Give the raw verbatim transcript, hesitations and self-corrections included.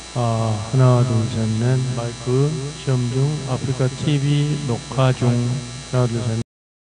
아, 하나, 둘, 셋, 넷. 마이크 시험 중. 아프리카 티비 녹화 중. 하나, 둘, 셋, 넷.